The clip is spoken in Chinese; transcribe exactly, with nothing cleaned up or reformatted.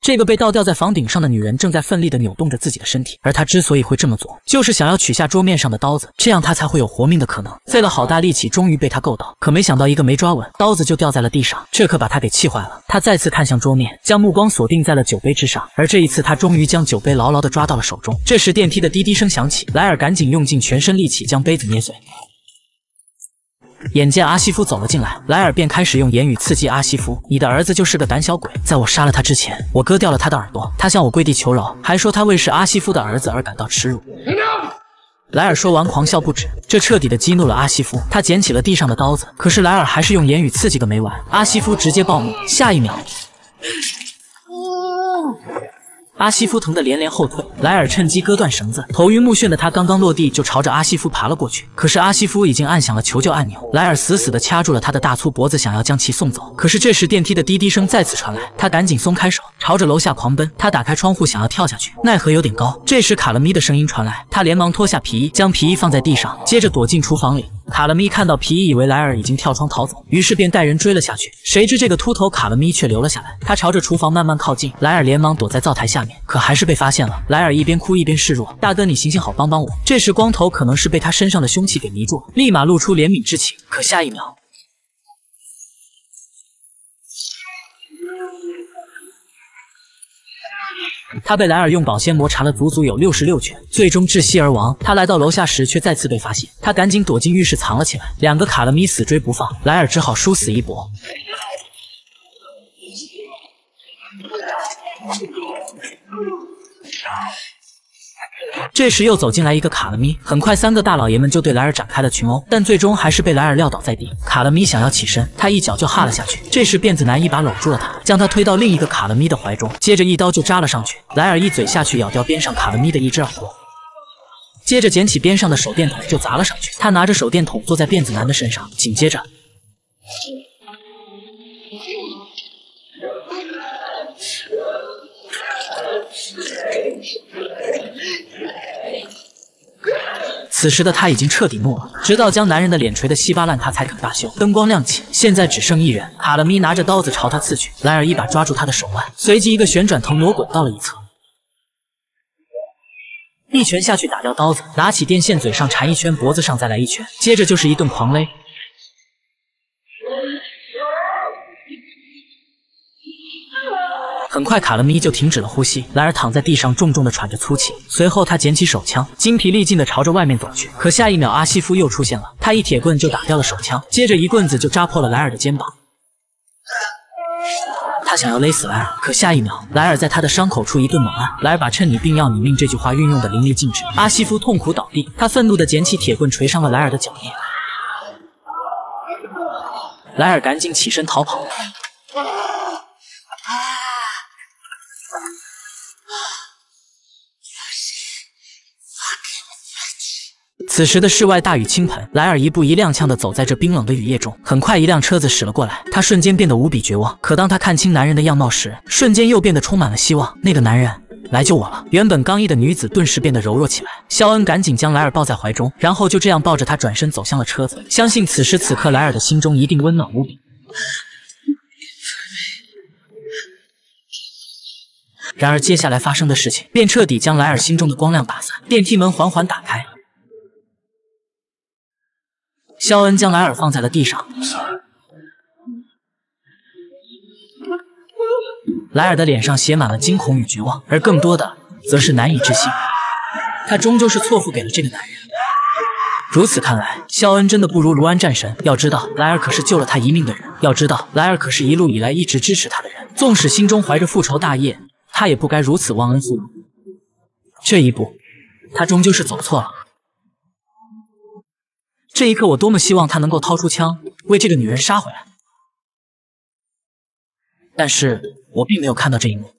这个被倒吊在房顶上的女人正在奋力地扭动着自己的身体，而她之所以会这么做，就是想要取下桌面上的刀子，这样她才会有活命的可能。费了好大力气，终于被她够到，可没想到一个没抓稳，刀子就掉在了地上，这可把她给气坏了。她再次看向桌面，将目光锁定在了酒杯之上，而这一次她终于将酒杯牢牢地抓到了手中。这时电梯的滴滴声响起，莱尔赶紧用尽全身力气将杯子捏碎。眼见阿西夫走了进来，莱尔便开始用言语刺激阿西夫：“你的儿子就是个胆小鬼，在我杀了他之前，我割掉了他的耳朵。他向我跪地求饶，还说他为是阿西夫的儿子而感到耻辱。”莱尔说完狂笑不止，这彻底的激怒了阿西夫。他捡起了地上的刀子，可是莱尔还是用言语刺激个没完。阿西夫直接暴怒，下一秒。阿西夫疼得连连后退，莱尔趁机割断绳子，头晕目眩的他刚刚落地就朝着阿西夫爬了过去。可是阿西夫已经按响了求救按钮，莱尔死死地掐住了他的大粗脖子，想要将其送走。可是这时电梯的滴滴声再次传来，他赶紧松开手，朝着楼下狂奔。他打开窗户想要跳下去，奈何有点高。这时卡勒咪的声音传来，他连忙脱下皮衣，将皮衣放在地上，接着躲进厨房里。卡勒咪看到皮衣，以为莱尔已经跳窗逃走，于是便带人追了下去。谁知这个秃头卡勒咪却留了下来，他朝着厨房慢慢靠近。莱尔连忙躲在灶台下面，可还是被发现了。莱尔一边哭一边示弱：“大哥，你行行好，帮帮我。”这时光头可能是被他身上的凶器给迷住了，立马露出怜悯之情。可下一秒，他被莱尔用保鲜膜缠了足足有六十六拳，最终窒息而亡。他来到楼下时却再次被发现，他赶紧躲进浴室藏了起来。两个卡勒咪死追不放，莱尔只好殊死一搏。这时又走进来一个卡勒咪，很快三个大老爷们就对莱尔展开了群殴，但最终还是被莱尔撂倒在地。卡勒咪想要起身，他一脚就哈了下去。这时辫子男一把搂住了他，将他推到另一个卡勒咪的怀中，接着一刀就扎了上去。莱尔一嘴下去咬掉边上卡勒咪的一只耳朵，接着捡起边上的手电筒就砸了上去。他拿着手电筒坐在辫子男的身上，紧接着此时的他已经彻底怒了，直到将男人的脸锤得稀巴烂，他才肯罢休。灯光亮起，现在只剩一人。卡勒咪拿着刀子朝他刺去，莱尔一把抓住他的手腕，随即一个旋转腾挪滚到了一侧，一拳下去打掉刀子，拿起电线嘴上缠一圈，脖子上再来一拳，接着就是一顿狂勒。很快卡勒咪就停止了呼吸，莱尔躺在地上重重地喘着粗气，随后他捡起手枪，精疲力尽地朝着外面走去。可下一秒阿西夫又出现了，他一铁棍就打掉了手枪，接着一棍子就扎破了莱尔的肩膀。他想要勒死莱尔，可下一秒莱尔在他的伤口处一顿猛按，莱尔把趁你病要你命这句话运用的淋漓尽致。阿西夫痛苦倒地，他愤怒地捡起铁棍捶伤了莱尔的脚面，莱尔赶紧起身逃跑。此时的室外大雨倾盆，莱尔一步一踉跄地走在这冰冷的雨夜中。很快，一辆车子驶了过来，他瞬间变得无比绝望。可当他看清男人的样貌时，瞬间又变得充满了希望。那个男人来救我了！原本刚毅的女子顿时变得柔弱起来。肖恩赶紧将莱尔抱在怀中，然后就这样抱着他转身走向了车子。相信此时此刻莱尔的心中一定温暖无比。然而接下来发生的事情便彻底将莱尔心中的光亮打散。电梯门缓缓打开，肖恩将莱尔放在了地上，莱尔的脸上写满了惊恐与绝望，而更多的则是难以置信。他终究是错付给了这个男人。如此看来，肖恩真的不如卢安战神。要知道，莱尔可是救了他一命的人；要知道，莱尔可是一路以来一直支持他的人。纵使心中怀着复仇大业，他也不该如此忘恩负义。这一步，他终究是走错了。这一刻，我多么希望他能够掏出枪，为这个女人杀回来。但是我并没有看到这一幕。